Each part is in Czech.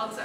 palce.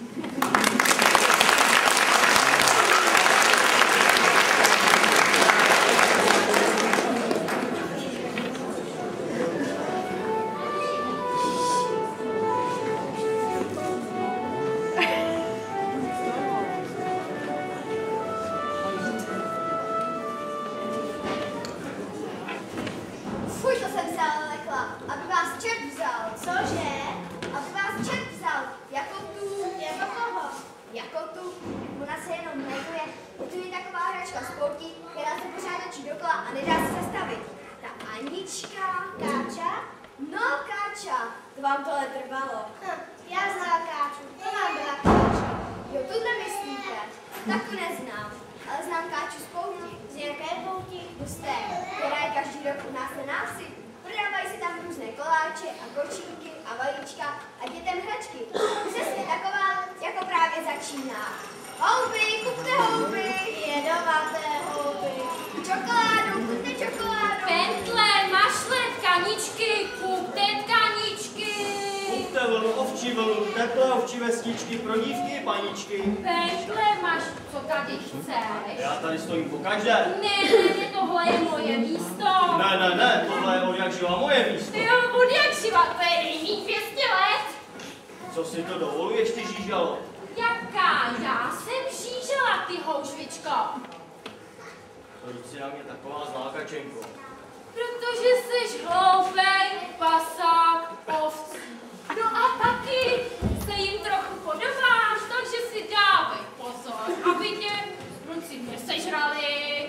Fuj, to jsem se ale lekla, aby vás čert vzal. Cože? Aby vás čert vzal. Jako tu. Jako koho? Jako tu. Ona se jenom neguje. Je tu jen taková hračka z poutí, která se pořád točí dokola a nedá se zastavit. Ta Anička. Káča? No, Káča. To vám tohle trvalo. Já znám Káču. To vám byla Káča. Jo, tuhle myslíte. Tak to neznám. Ale znám Káču z poutí. Z nějaké poutí? Z té, která je každý rok u nás na návsi. Prodávají se tam různé koláče a kočínky a vajíčka a dětem hračky. Přesně taková, jako právě začíná. Houby, kupte houby, jedovaté houby. Čokoládu, kupte čokoládu. Pentle, mašle, tkaničky, kupte tkaničky. Kupte vlnu, ovčí vlnu, teplé ovčí vestičky pro dívky i paničky. Pentle, máš, co tady chceš? Já tady stojím po každé. Ne, tohle je moje místo. Ne, tohle je od jak živa moje místo. Jo, od jak živa, to je nejmít 200 let. Co si to dovoluješ, ty žížalo? Jaká? Já jsem žížela, ty houžvičko. Proč si na mě taková zlá, Kačenko? Protože jsi hloupej, pasák, ovcí. No a taky se jim trochu podobáš, takže si dávej pozor, aby tě zbrunci nesežrali.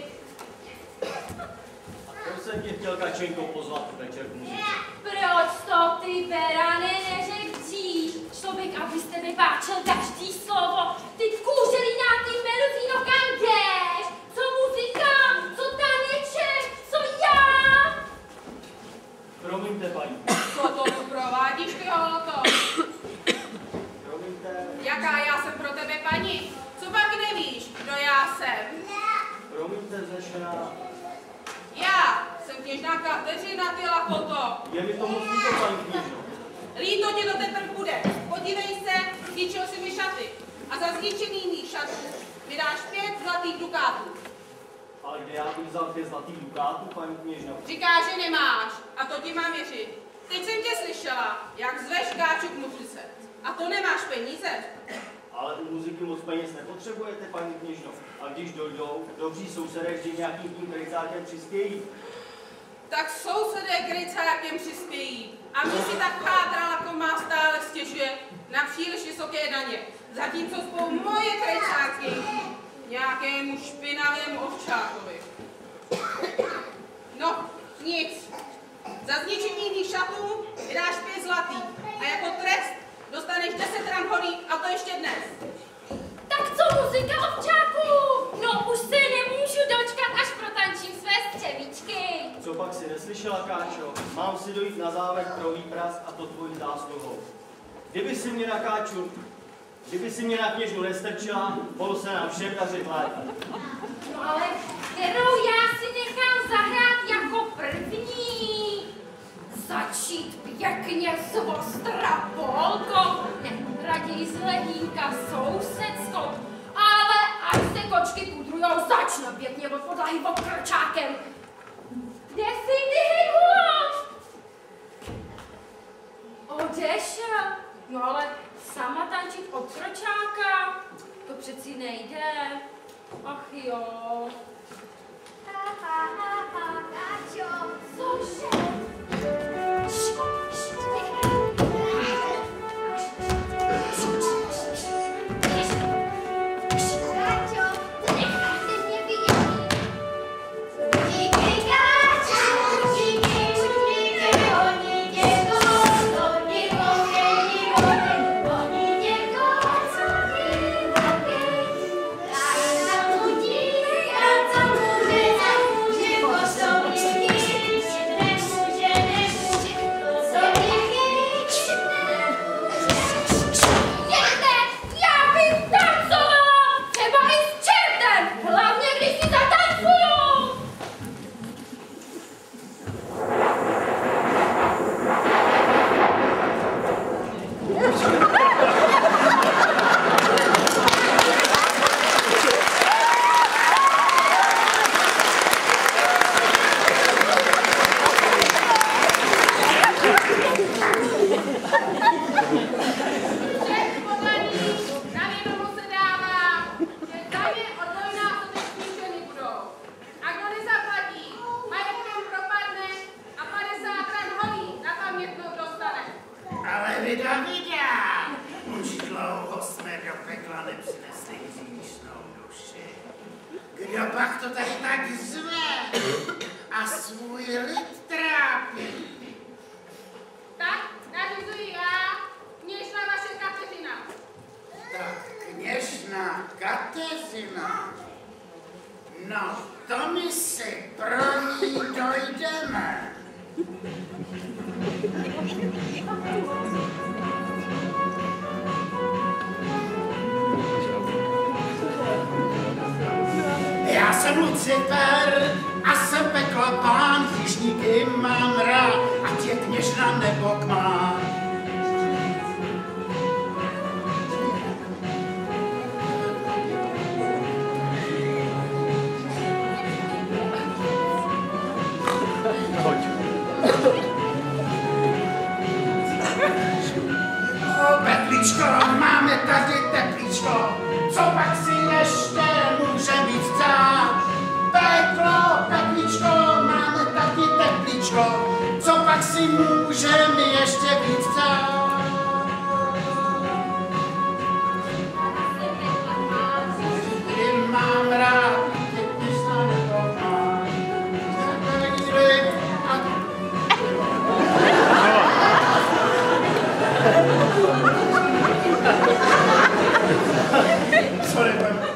A proč jsem tě chtěl, Kačenko, pozvat večer k muzice? Proč to ty, Berane, neřek dřív? Člověk, abyste vypáčel každý slovo. Ty kůželínátý melodíno, kam jdeš? Co muzika? Co taneček? Co já? Promiňte, paní. Co to tu provádíš, ty holko? Promiňte. Jaká já jsem pro tebe paní? Co pak nevíš, kdo já jsem? Promiňte, vznešená. Já jsem kněžná Kateřina, ty lakoto. Je mi to moc líto, paní kněžno. Líto tě to teprve bude. Podívej se, zničil si mi šaty. A za zničený mých šatů mi dáš 5 zlatých dukátů. Ale kde já bych vzal 5 zlatých dukátů, paní kněžno? Říkáš, že nemáš. A to ti mám věřit. Teď jsem tě slyšela, jak zveš Káču k muzice. A to nemáš peníze. Ale u muziky moc peněz nepotřebujete, paní kněžno. A když dojdou, dobří sousedé vždy nějakým tím krejcákem přispějí. Tak sousedé krejcákem přispějí. A my si tak chátralako má stále stěžuje na příliš vysoké daně. Zatímco spou moje krejcáky nějakému špinavému ovčákovi. No, nic. Za zničení mých šatů vydáš 5 zlatých. A jako trest dostaneš 10 ran holí, a to ještě dnes. Tak co muzika, ovčáku? No už se nemůžu dočkat, až protančím své střevíčky. Co pak si neslyšela, Káčo? Mám si dojít na závek pro výpras a to tvojí zásluhou. Kdyby si mě na kněžnu nestrčila, mohlo se nám všem dařit lépe. No ale kterou já si nechám zahrát jako první? Začít pěkně s ostra polkou, ne, raději z lehínka sousedskou, ale až se kočky pudrujou, začne pěkně od podlahy okrčákem. Kde jsi, ty hyhulo? Odešel. No ale sama tančit od kročáka, to přeci nejde. Ach jo. Káčo. Cože? Káčo, necháte mě vidět. Díky, Káčo, díky, oni děko, co ty také. Ráda mu díka, pekla nepřinesli hříšnou duši. Kdo pak to tady tak zve a svůj lid trápí? Tak, nařizuji já, kněžna vaše Kateřina. Tak kněžna Kateřina, no to my si pro ní dojdeme. Já jsem Lucifer a jsem pekla pán, hříšníky mám rád, ať je kněžna nebo kmán. Petlíčko, máme tady teplíčko, co pak si ještě může být chcát? Peklo, petlíčko, máme tady teplíčko, co pak si můžeme ještě víc chcát? Ty mám rád, ty kněžna nebo mám. Sorry,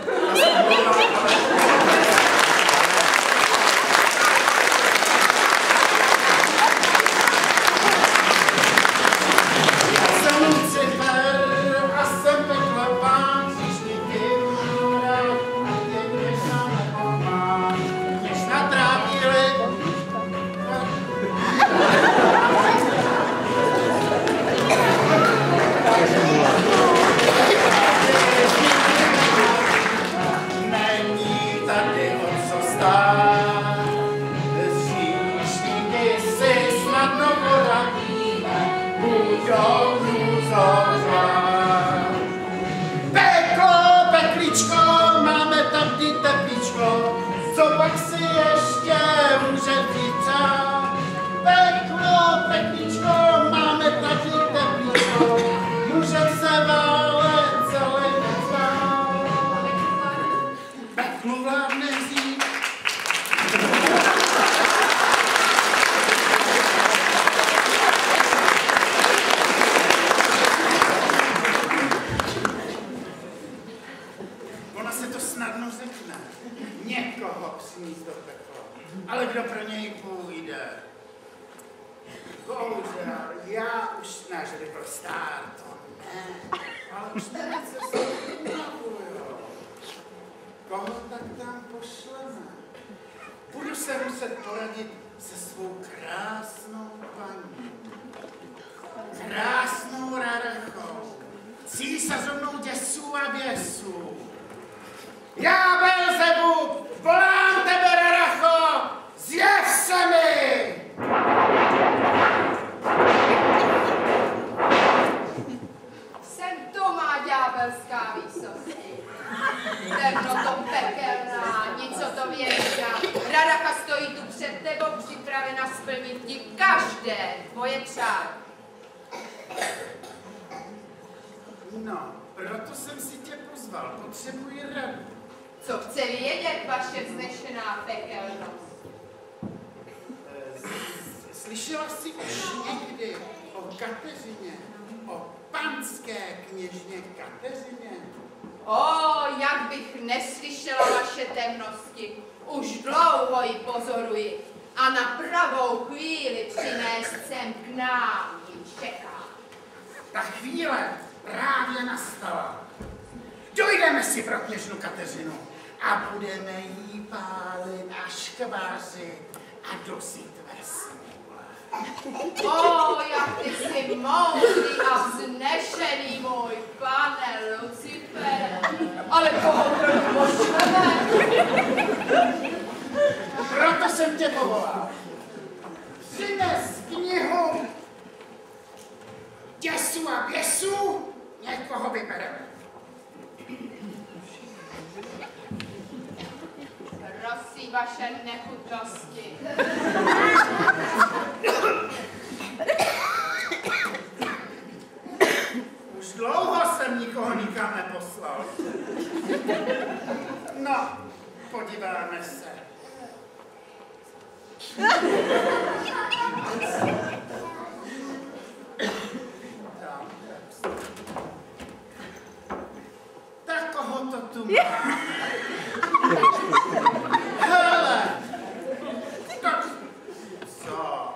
Slyšela jsi už někdy o Kateřině, o panské kněžně Kateřině? Jak bych neslyšela vaše temnosti, už dlouho ji pozoruji a na pravou chvíli přinést sem k nám ji čeká. Ta chvíle právě nastala. Dojdeme si pro kněžnu Kateřinu a budeme jí pálit až kvařit a dusit ve smůle. Jak ty jsi moudrý a vznešený, můj pane Lucifere. Ale koho proti pošleme? Proto jsem tě povolal. Přines knihu děsů a běsů, někoho vybereme. Prosím vaše nechutnosti. Už dlouho jsem nikoho nikam neposlal. poslal. No, podíváme se. Tak koho to tu máme? Hele! Tak co?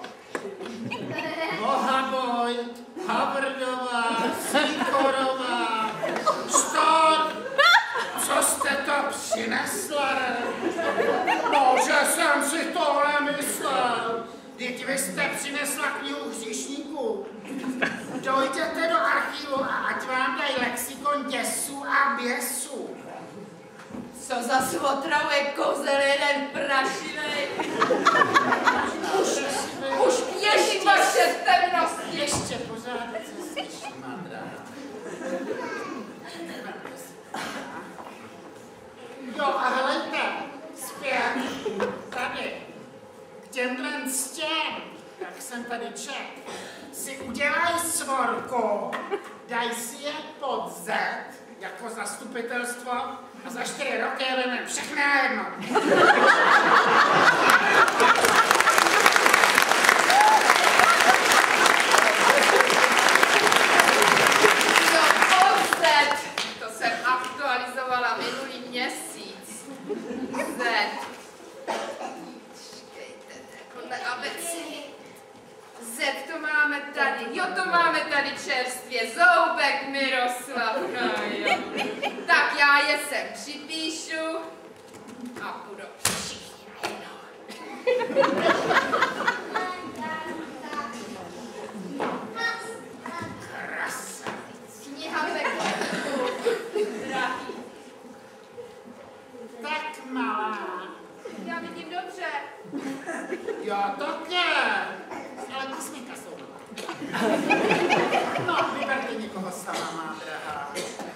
Bohaboj, Havrdová, Sýkorová, Štor, co jste to přinesla? No, že jsem si tohle myslel. Vždyť vy jste přinesla knihu hříšníků. Dojděte do archivu a ať vám dají lexikon děsů a běsů. Co za svotrové kozel jeden prašivej. Už běží vaše temnosti. Ještě pořád se slyší, má drahá. Jo, a helejte, zpět, tady, k těmhle stěn, jak jsem tady ček, si udělají svorku, daj si je pod Z, jako zastupitelstvo, a za 4 roky je veme všechny jedno. To jsem aktualizovala minulý měsíc. Z. Počkejte, podle abecedy. Z to máme tady. Jo, to máme tady čerstvě. Zoubek Miroslav. No jo. Tak já je sem připíšu a půjdu všichni najednou. Kniha drahý. Tak malá. Já vidím dobře. Jo, také. Ale písmenka jsou. No, vyberte někoho sama, má drahá.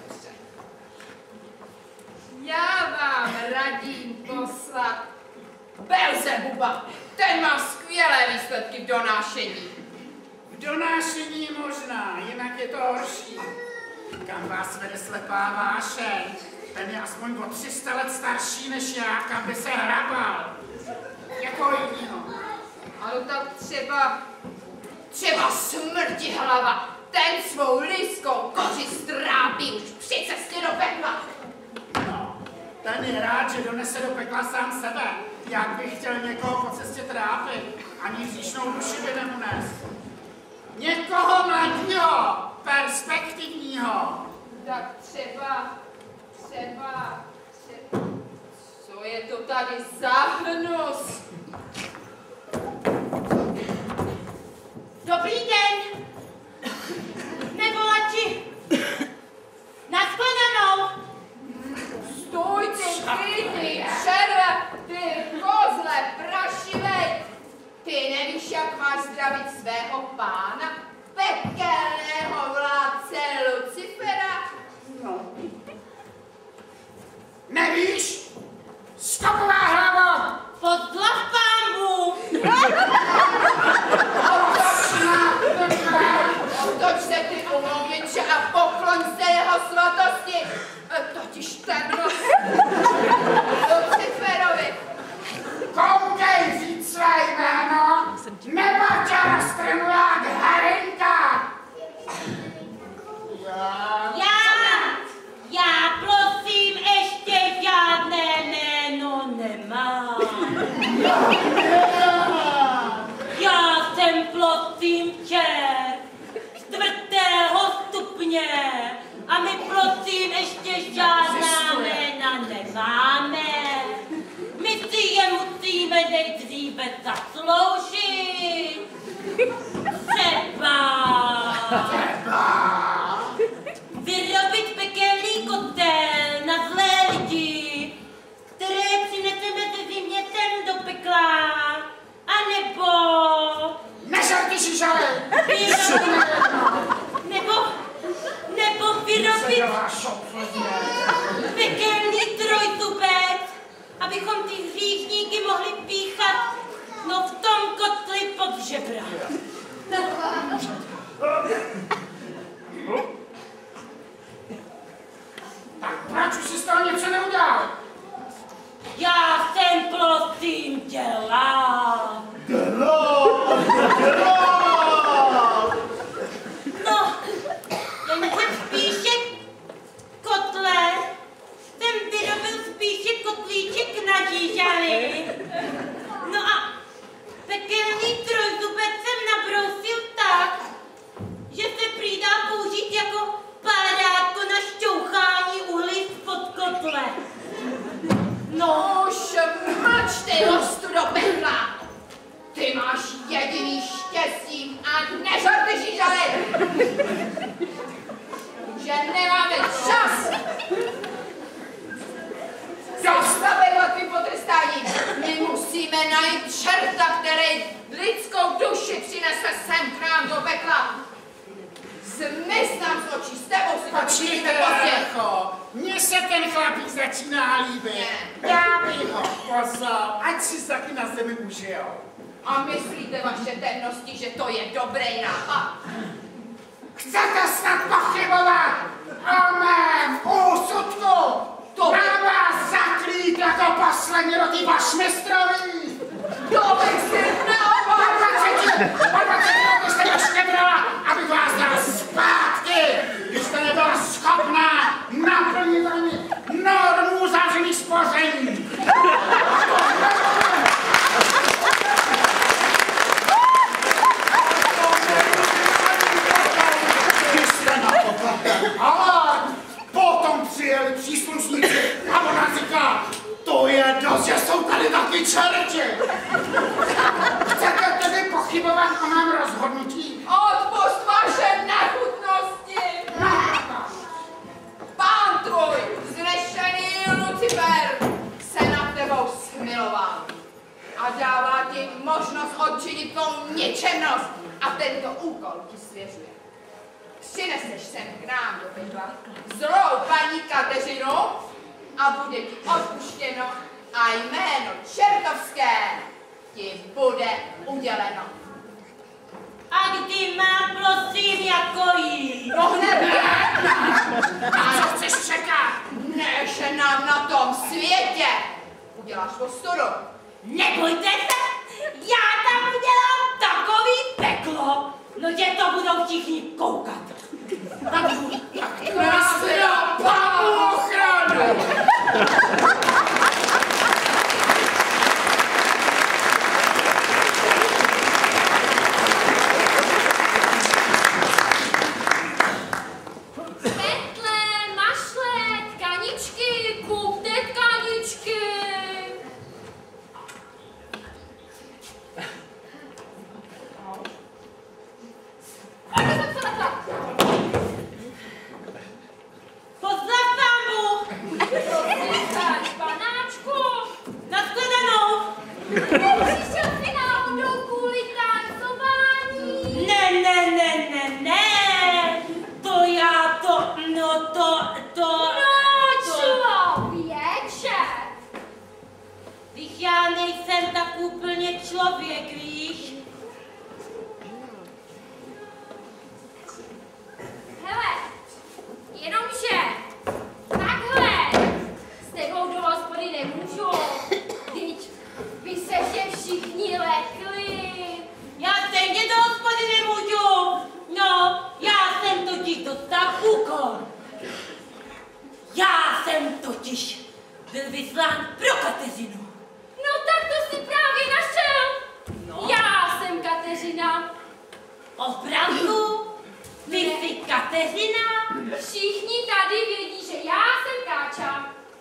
Já vám radím poslat Belzebuba. Ten má skvělé výsledky v donášení. V donášení možná, jinak je to horší. Kam vás vede slepá vášeň? Ten je aspoň o 300 let starší než já, kam by se hrabal. Jako jinýho. Ale tak třeba Smrtihlava. Ten svou lidskou koži strápí už při cestě do pekla. No, ten je rád, že donese do pekla sám sebe. Jak bych chtěl někoho po cestě trápit, ani hříšnou duši by nemunes. Někoho mladýho, perspektivního. Tak třeba, co je to tady za hnus? Dobrý den! Nevolači! Nashledanou! Stůj ty červe, ty kozle prašivej! Ty nevíš, jak máš zdravit svého pána, pekelného vládce Lucifera? No. Nevíš? Skopová hlava! Podlav pánbu! Otoč se ty umluviče a pokloň se jeho svatosti, totiž tenhle Luciferovi. Koukej říct své jméno, nebo tě roztrhnu jak harinka! Já prosím ještě žádné jméno nemám. Já jsem prosím čert 4. stupně a my prosím ještě žádná jména nemáme. My si je musíme nejdříve zasloužit. Třeba vyrobit pekelný kotel na zlé lidi, které přineseme ze zimě sem do pekla, anebo Nežerte šišale! nebo vyrobit pekelný trojtubec, abychom ty hříšníky mohli píchat no v tom kotli pod žebra. Proč už jsi z toho něco neudělal? Já jsem prosím dělal. No, jenže spíše kotle jsem vyrobil spíše kotlíček na žížaly. No a pekelný trojzubec jsem nabrousil tak, že se prý dá použít jako párátko na šťouchání uhlí spod kotle. No už mlč ty hostu do pekla. Ty máš jediný štěstí a nežarte žížaly. Že nemáme čas. Zastavila ty potrestání. My musíme najít čerta, který lidskou duši přinese sem k nám do pekla. Zmiz nám z očí, s tebou si to Počkejte, Lecho, mně se ten chlapík začíná líbit. Já bych ho poslal, ať si taky na zemi užijou. A myslíte vaše temnosti, že to je dobrý nápad? Chcete snad pochybovat o mém úsudku? To by... Mám vás zaklít jako poslední do té vašmistrový. To bych si Po 20 letech jste ještě brala, abych vás dal zpátky, když jste nebyla schopná naplnit ani normu uzavřených spoření. Vy jste na to, ale potom přijeli příslušníci a ona říká, to je dost, že jsou tady taky čerti. Chcete tedy pochybovat o mém rozhodnutí? Odpust vaše nechutnosti! Pán tvůj, znešený Lucifer, se nad tebou smiloval a dává ti možnost odčinit tvou ničemnost a tento úkol ti svěřuje. Přineseš sem k nám do pekla zlou paní Kateřinu a bude ti odpuštěno a jméno čertovské ti bude uděleno. A kdy mám, prosím, jako jí? No hned A co chceš čekat? než nám na tom světě uděláš ostudu. Nebojte se, já tam udělám takový peklo, no že to budou všichni koukat. Nás teda pánu ochranu! Petle, mašle, tkaničky, kupte tkaničky. Pozdrav pámu! Říkáš, panáčku, Nashledanou! nepřišel si náhodou kvůli tancování. Ne, to já to, no to... Člověče. Když já nejsem tak úplně člověk, víš? Hele, jenomže takhle s tebou do hospody nemůžu. Vždyť by se tě všichni lekli. Já stejně do hospody nemůžu. No, já jsem totiž dostal úkol. Já jsem totiž byl vyslán pro Kateřinu. No tak to si právě našel. No. Já jsem Kateřina. Opravdu? Ty jsi Kateřina? Všichni tady vědí, že já jsem Káča.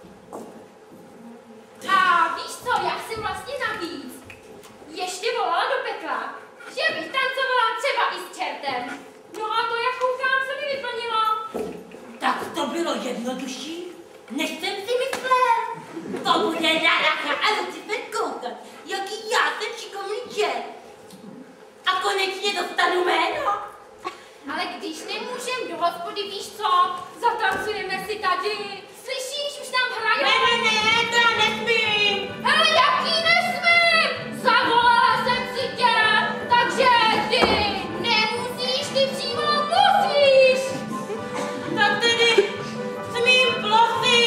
A víš co, já jsem vlastně navíc ještě volala do pekla, že bych tancovala třeba i s čertem. No a to, jak koukám, se mi vyplnilo. Tak to bylo jednodušší, než jsem si myslel. To bude Raracha a Lucifer koukat, jaký já jsem šikovný čert. A konečně dostanu jméno. Ale když nemůžem do hospody, víš co, zatancujeme si tady. Slyšíš, už nám hrajou? Ne, to já nesmím. Hele, jaký nesmím? Zavolala jsem si tě, takže ty nemusíš, ty přímo musíš. Tak tedy smím, prosím.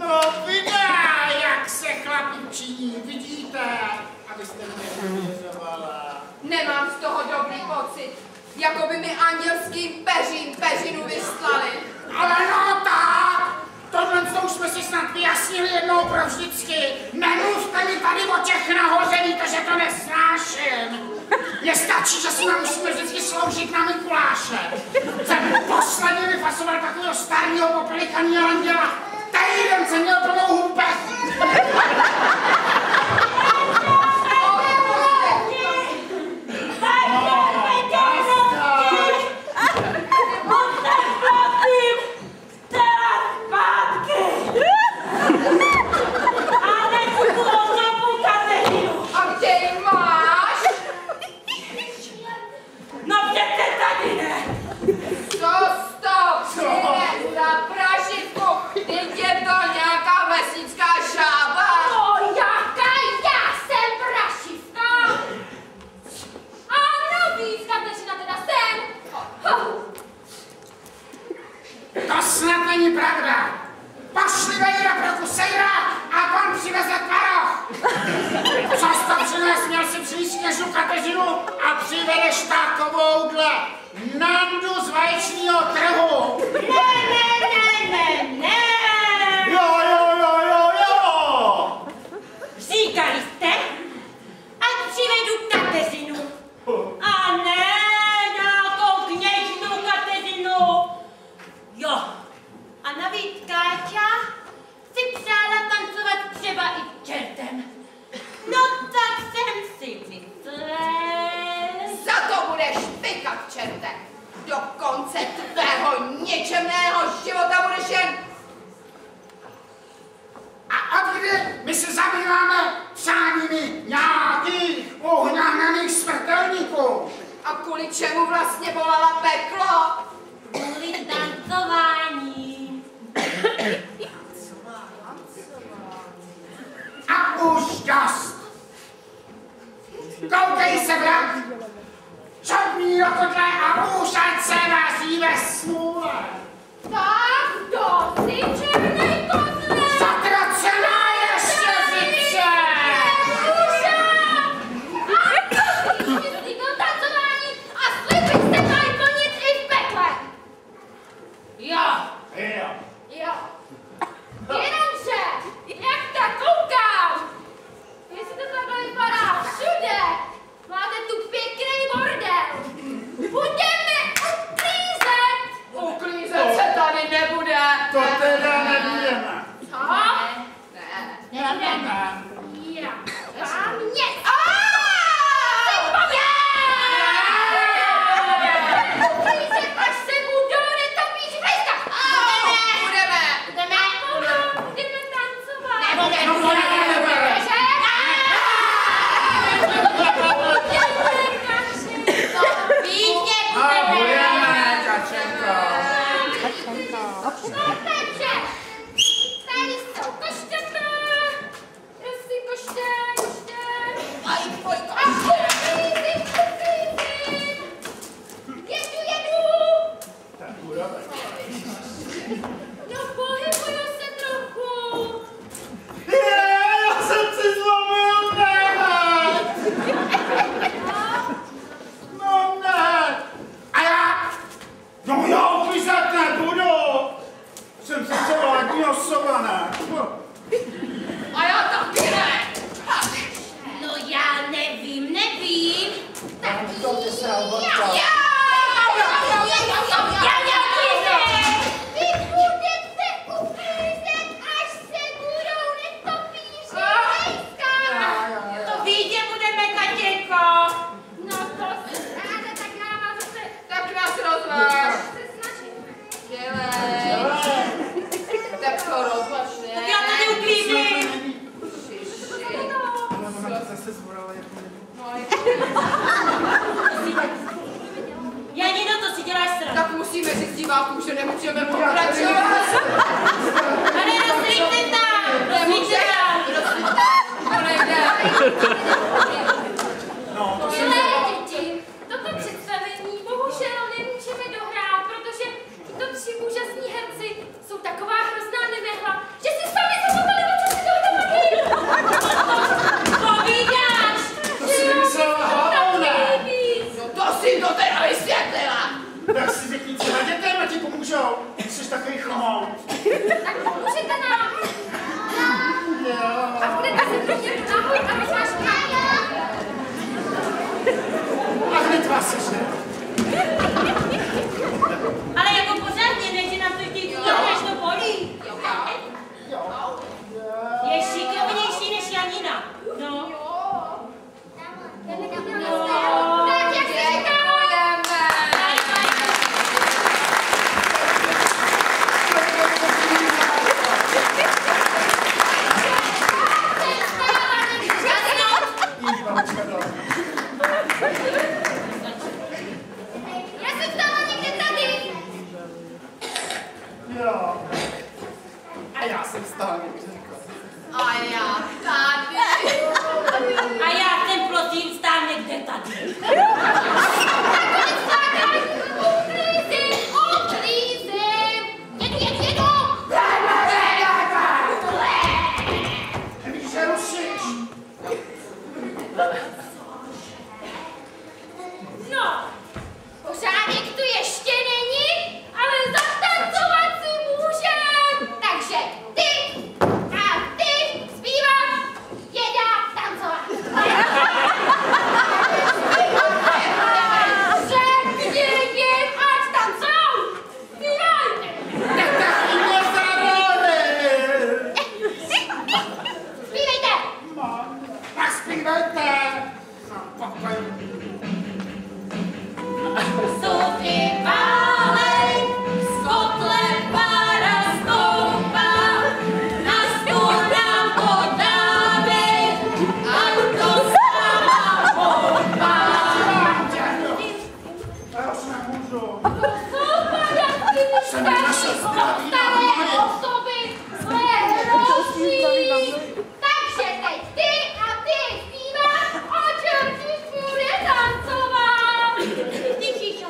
to videa, jak se chlapi činí, vidíte, abyste mě nevěřovala. Nemám z toho dobrý pocit, jako by mi andělský peřinu vyslali. Ale no tak, tohle už jsme si snad vyjasnili jednou pro vždycky. Nemluvte mi tady o těch nahoře, víte, že to nesnáším. Mně stačí, že si nám musíme vždycky sloužit na Mikuláše. Jsem posledně vyfasoval takového starého popelikaného anděla. Týden jsem měl plnou hůbek. To snad není pravda. Pošli Vejra pro kusejra a pan přiveze tvaroh. Co jsi to přines, měl si přijít kněžnu Kateřinu a přivedeš takovouhle Nandu z vaječního trhu. Ne. Jo. Říkali jste, ať přivedu Kateřinu. A ne nějakou kněžnu Kateřinu. Jo, a navíc Káťa si přála tancovat třeba i čertem. No tak jsem si myslel. Za to budeš pykat, čerte! Do konce tvého ničemného života budeš jen... A od kdy my se zabýváme přáními nějakých uhnánaných smrtelníků? A kvůli čemu vlastně volala peklo? Kvůli tancování. A už dost. Koukej se, brat. Čopní do kotle a už ať se vaří ve smůle. Tak, kdo si černej kotle? Zatracená ještě zice. Jsi byl tancování a sliby jste mají plnit i v pekle. Jo. Jenomže, jak tak koukám, jestli to takhle vypadá všude, máte tu pěkný bordel. Budeme uklízet. Uklízet se tady nebude. To teda nevíme. Co? Ne. Já. Vám nic. Uklízet, až se budou netopíš v lejskách. Budeme. Budeme tancovat. Budeme, Kačenko. No takže, tady jsou košťata. Prosím, koště. Jedu. No pohybuju se trochu. Já jsem si zlomil nehet. No ne. A já? No já uklízet nebudu. Jsem sice vládní osoba, ne? A já taky ne. No já nevím. To ty se obotka. Vy budete uklízet, až se budou netopíři v lejskách. To víte, budeme, Katěnko. No to se ráda, tak já vás zase Tak nás rozváž. se snažím. Dělej. Tak to rozvaž, ne? Já tady uklízím. Janino, to si děláš srandu. Tak musíme říct divákům, že nemůžeme pokračovat. Ale rozlíte tam. To nejde. Milé děti, toto představení bohužel nemůžeme dohrát, protože tito tři úžasní herci jsou taková hrozná nemehla, že si sami vysvětlila. Tak si řekni, co na dětem a ti pomůžou. Jsi takový chomout. Tak pomůžete nám. A budete si držet nahoj a rozvážka. A hned vás sežne. Ale jako pořádně, než nám to chtějí než to bolí. Je šikovnější než Janina. No. Tak jak se Já jsem stala někde tady. Jo. A já jsem stál někde. A já tady. A já ten prosím stál někde tady. uklízím. Jedu. Víš, že rušíš. No, pořádek tu ještě není, ale zatancovat si můžem. Takže ty a ty zpívám, Jeda tancovat. Řekni jim, ať tancou. Zpívaj. Zpívejte. Tak zpívejte. No, pokoj. Sofie válej, z kotle pára stoupá, na stůl nám podávej, ať to sama houpá. Já už nemůžu. Jsem našel staré osoby, své hrozí. Takže teď ty a ty zpívá, o čem ti bude tancovat. Tichýšo.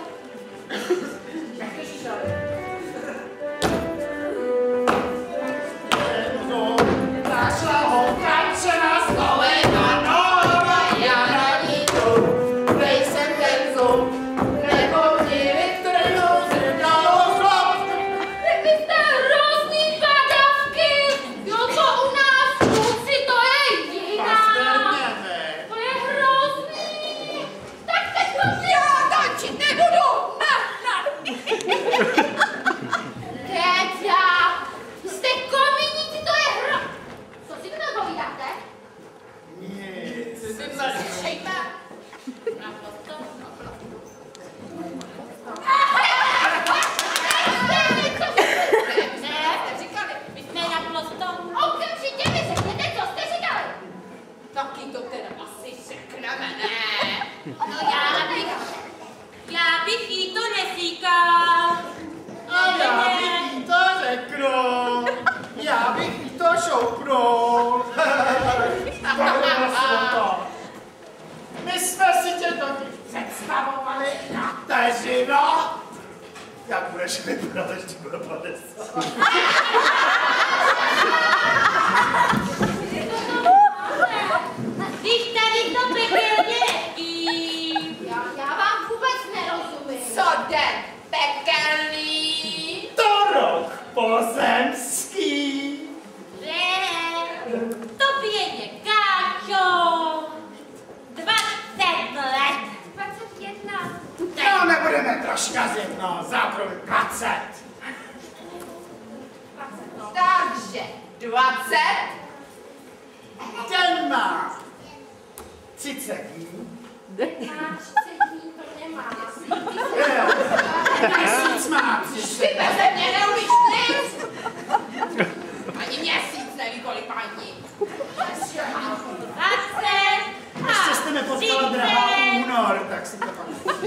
Našla holka, na stole na nora, já na ní jdu. Nejsem ten zub, nebo ti vytrhnu z dalo chlop. Vy jste hrozný padavky. Jo, co u nás kluci, to je jiná. To je hrozný. Tak teď to já tančit nebudu. Kéťa, jste kominíci, to je hro. Co si to povídáte? Nic. Šejte. Naprosto. My jsme naprosto. Okamžitě mi řekněte, co jste říkali. Taky to teda asi řekneme, ne? No Já bych jí to neříkal. A já bych jí to řeknu. Já bych jí to šoupnul. My jsme si tě totiž představovali na teřino. Jak budeš vypadat, až ti bude 50? Když tady to pekelně nechtí. Já vám vůbec nerozumím. Co jde? Pekelný? To rok pozemský. Tobě je Káčo. 20 let. 21. No, nebudeme troška zjedno, zákroj 20. Takže 20. Ten má 30 dní. Má 30 dní, to nemá. Jo. Měsíc má 30. Ty beze mě neumíš nic. Ani měsíc neví, kolik má dní. 20. Ještě jste nepotkala drahá únor, tak si to pak...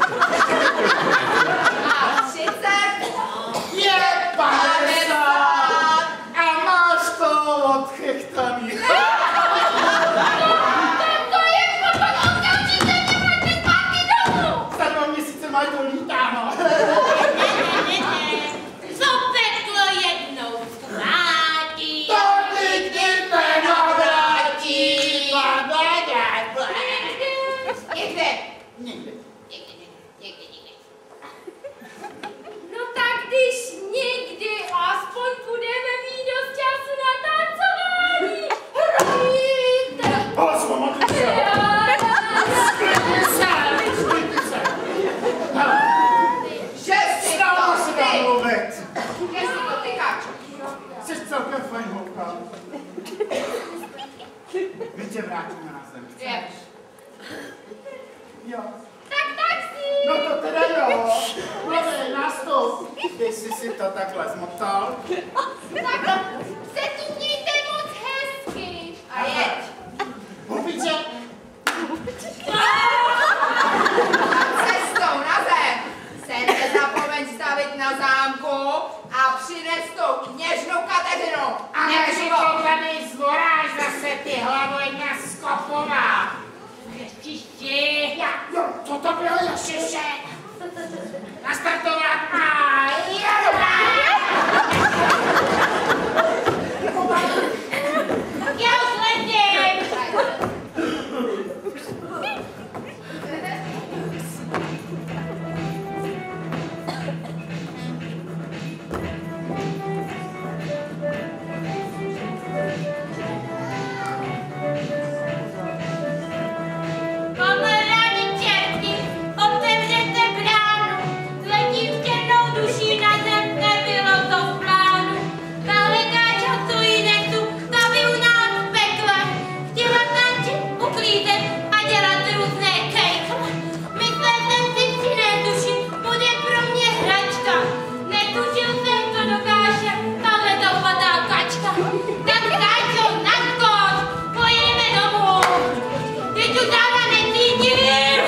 A 30. Je 50 a máš to odchechtaný. To je potom okamžitě mě vraťte zpátky domů. Za 2 měsíce mají to lítáno. Ne. Co peklo jednou zkrátí. To nikdy nenavrátí. Někde. Nikdy. Někdy. tě vrátíme na zem. Chceš? Jo. Tak taxi! No to teda jo. Pojď, nastup. Když jsi si to takhle zmotal. Tak se tu mějte moc hezky. A jeď. Hubiče. Cestou na zem se nezapomeň stavit na zámku a přines tu kněžnu Kateřinu. A než poklady zvoráš zase ty hlavojna Skopová. Ježiši. Jo, co to bylo, Ježiše? Nastartovat a jedeme! Tak já už letím. Kamarádi čerti, otevřete bránu, letím s černou duší na zem, nebylo to v plánu. Tahle káča, co ji nesu, ta by u nás pekla. Chtěla tančit, uklízet a dělat různé kejkle. Myslel jsem si při neduši, bude pro mě hračka. Netušil jsem, co dokáže tahle dopadá kačka. Tak káčo, naskoč, pojedeme domů. Teď už dáma necítím.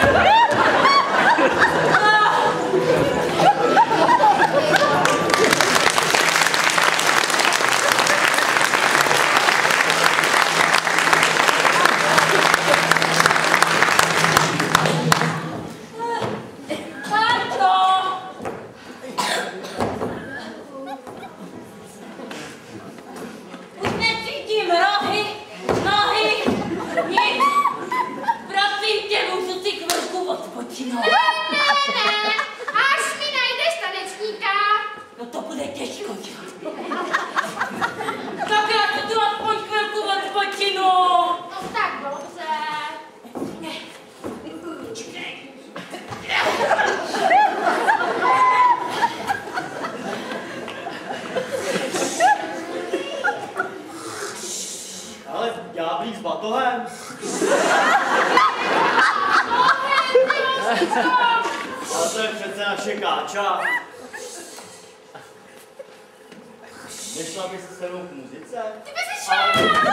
Káčo! Už necítím rohy, nohy, nic. Prosím tě, můžu si chvilku odpočinout. Ne, až mi najdeš tanečníka. No to bude těžko, jo. Tak já si tu aspoň chvilku odpočinu. No tak dobře. Ale ďáblí s batohem. Ale to je přece naše káča. Nešla by se mnou k muzice? Ty bys šel.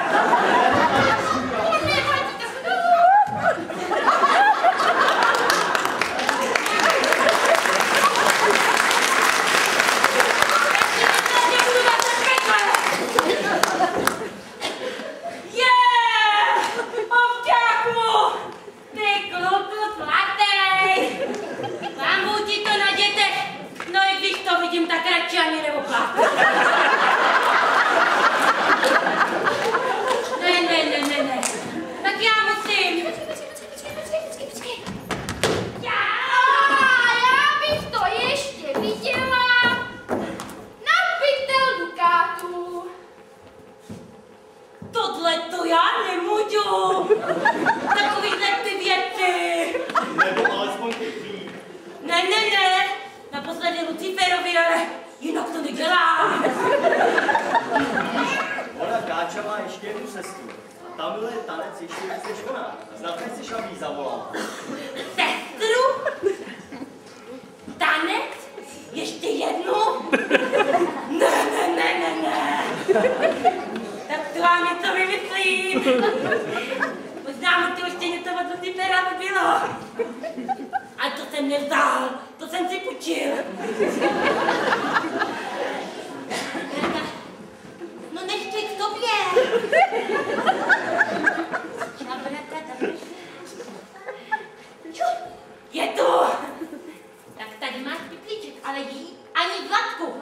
Tak radši ani neoplácet. Ne. Tak já musím. Počkej. Já bych to ještě viděla na pytel dukátů. Tohle to já nemůžu. Takovýhle ty věci. Nebo alespoň pěkný. Ne. Naposledy Luciferovi, ale jinak to nedělá. Ona káča má ještě jednu sestru. Tam byl tanec ještě víc než ona. Znáte si, aby jí zavolal. Sestru? Tanec? Ještě jednu? Ne. Tak to vám něco vymyslím. Možná mu to ještě něco od Lucifera bylo. Ale to jsem nevzal, to jsem si půjčil. No nechci k tobě. Je tu. Tak tady máš pitlíček, ale jí ani Vladku.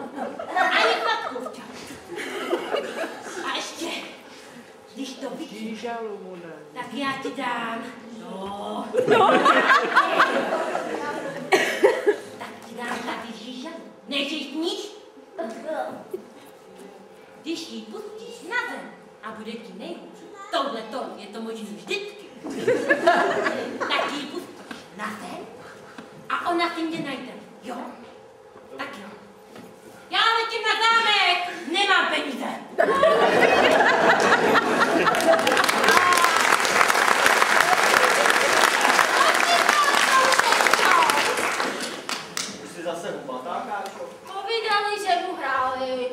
A ještě, když to vidíš, tak já ti dám. No. Tak ti dám tady žíža. Nežíšníš? Když ji pustíš na zem a bude ti nejhůř, touhleto je to možné vždycky, tak ji pustíš na zem a ona si mě najde. Jo? Tak jo. Já letím na zámek, nemám peníze. zase hubatá, Káčo? Povídali, že mu hráli.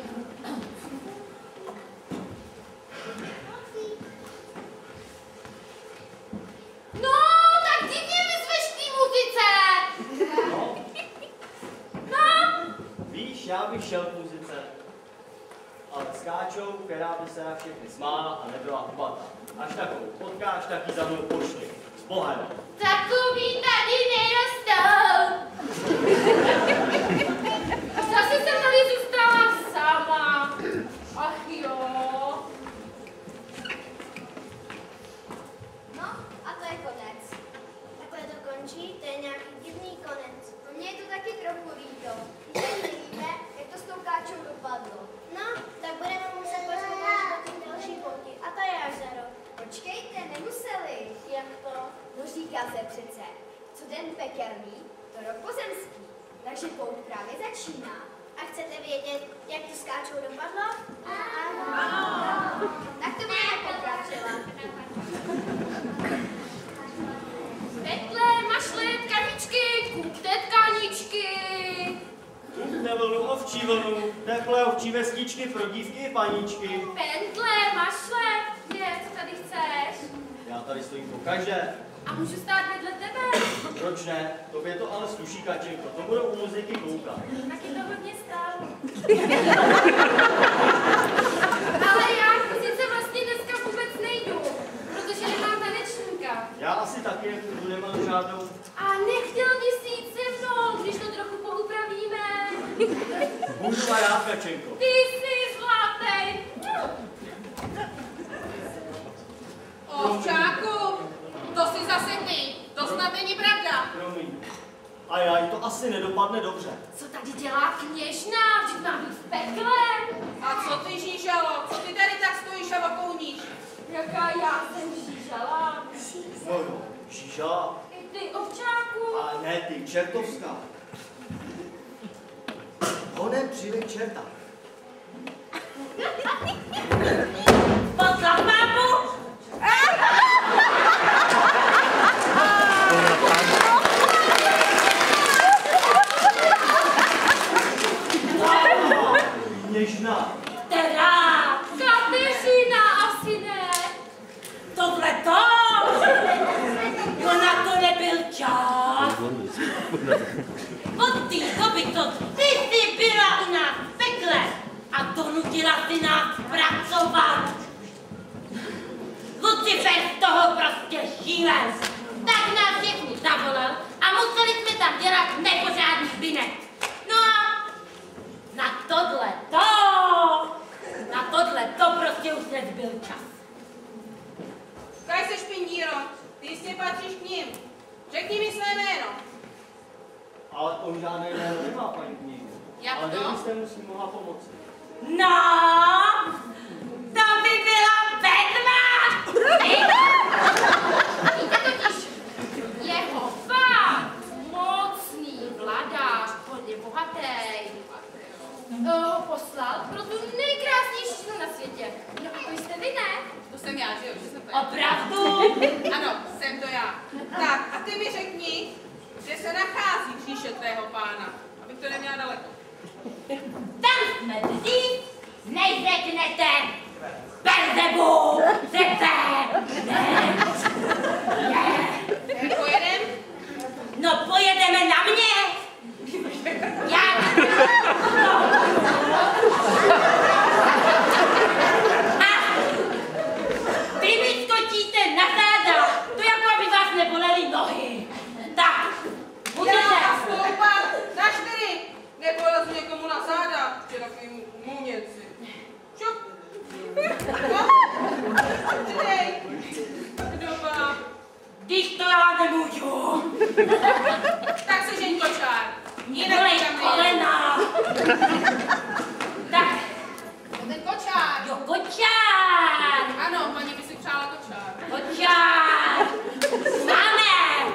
No, tak ty mě vyzveš k té muzice. No, No, víš, já bych šel k muzice, ale s Káčou, která by se na všechny smála a nebyla hubatá. Až takovou potkáš, tak ji za mnou pošli. S Bohem. takový tady nerostou. Zase jsem tady zůstala sama. Ach jo. No, a to je konec. Takhle to končí, to je nějaký divný konec. No mně je to taky trochu líto. Když nevíme, jak to s tou Káčou dopadlo. No, tak budeme muset poslouchat do té další pouti. A to je až za rok. Počkejte, nemuseli. Jak to? No říká se přece, co den pekelný, to rok pozemský. Takže pouť právě začíná. A chcete vědět, jak to s Káčou dopadlo? Ano. Tak to budeme pokračovat. Petle, mašle, tkavičky, kupte tkaničky. Kupte vlnu, ovčí vlnu, teplé ovčí vestičky pro dívky i paníčky. Pentle, mašle, co tady chceš? Já tady stojím po každé. A můžu stát vedle tebe? Proč ne? Tobě to ale sluší, Kačenko, to budou u muziky koukat. Tak je to hodně stálo. Ale já sice vlastně dneska vůbec nejdu, protože nemám tanečníka. Já asi taky nepůjdu, nemám žádnou. A nechtěl bys jít se mnou, když to trochu poupravíme? Budu rád, Kačenko. Ty jsi zlatý. Ovčáku, to si zase ty. To snad není pravda. Promiň. A já, to asi nedopadne dobře. Co tady dělá kněžna? Vždyť má být v pekle. A co ty, žížalo? Co ty tady tak stojíš a vakouníš? Jaká já jsem žížala. No, žížala. I ty, ovčáku. Ale ne ty, čertovská. Honem přivej čerta. Poslal mámu! Kněžna. Která? Kateřina, asi ne. Tohleto? No na to nebyl čas. Od té doby, co ty jsi byla u nás v pekle a donutila si nás pracovat. Lucifer z toho prostě šílen. Tak nás všechny zavolal a museli jsme tam dělat nepořádný binek. No a na tohle to prostě už nezbyl čas. Kaj se špindíro, ty jistě patříš k ním. Řekni mi své jméno. Ale on žádné jméno nemá, paní knihu. Jak Ale to? vy byste mu s ním mohla pomoci. No, to by byla vedma! Víte totiž, jeho fakt mocný vladář, hodně bohatý, ho poslal pro tu nejkrásnější ženu na světě. No a to jste vy, ne? To jsem já, že jo? Že jsem to já. Opravdu? Ano, jsem to já. Tak, a ty mi řekni, že se nachází v říše tvého pána, abych to neměla daleko. Tam jsme dřív, nejřeknete Belzebu, přece, ne, Jak pojedem? no pojedeme na mě. Jak? A vy mi skočíte na záda, to jako aby vás nebolely nohy. Tak, můžete. Já stoupám na 4. Nepolezu někomu na záda, že takovým muněci. Šup. No, přidej. Doba. Když to já nemůžu. Tak se žeň kočár. Mě bolej kolena. Tak, Ten kočár. jo, kočár. Ano, paní by si přála kočár. Kočár. Máme.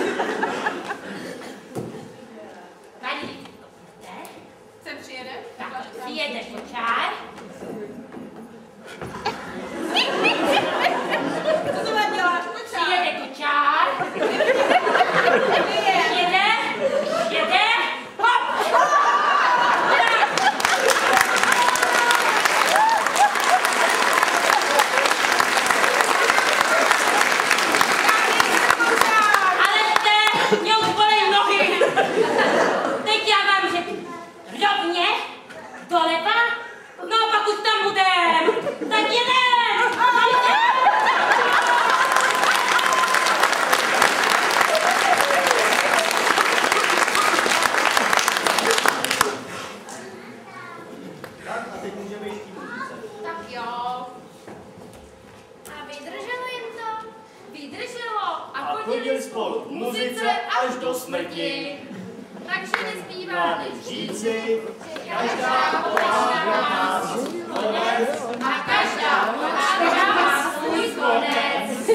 Tady, Sem přijede? tak, přijede kočár. Co to tam děláš, kočár? Přijede kočár. Jede, hop. máme říci, každá pohádka má svůj konec a každá pohádka má svůj konec.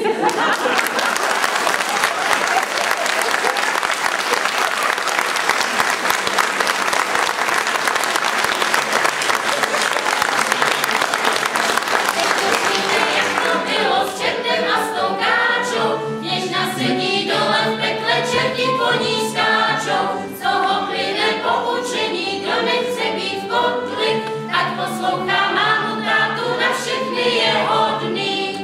Poslouchá mámu, tátu, na všechny je hodný.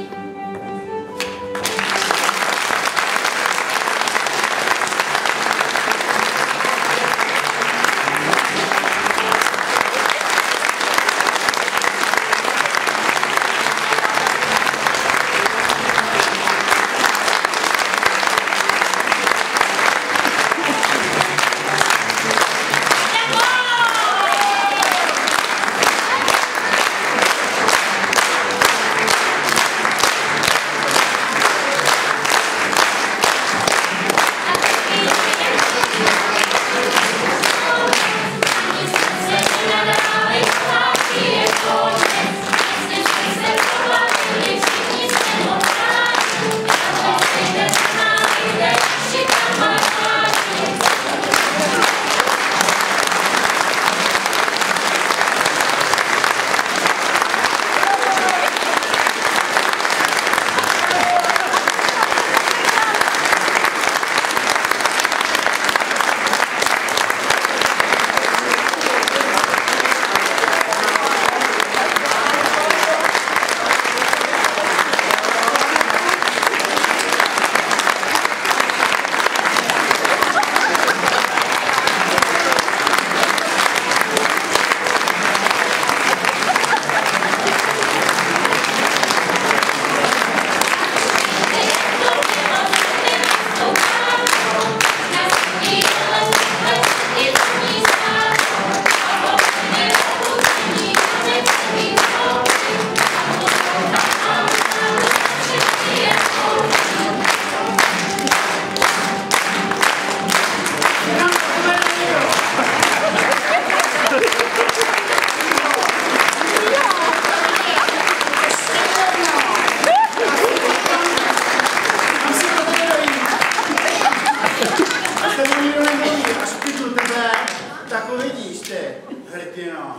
Tak ho vidíš, ty, hrdina.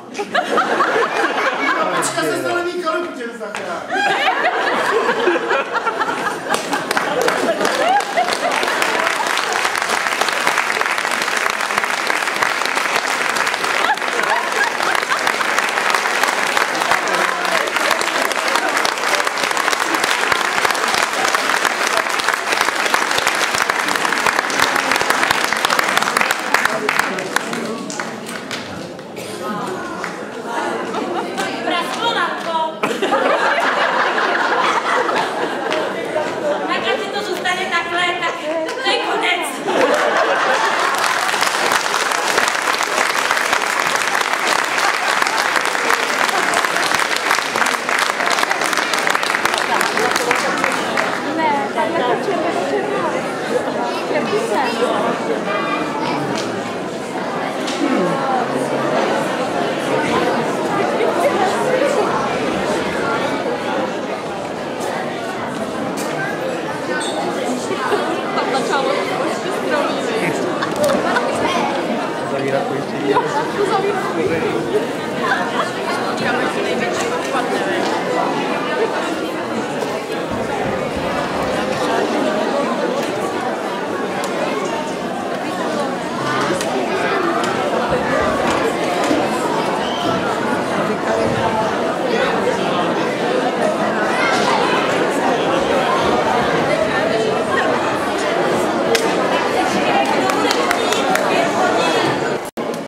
Počka se zelený kalup tě zachrání. Zavírat pojištění.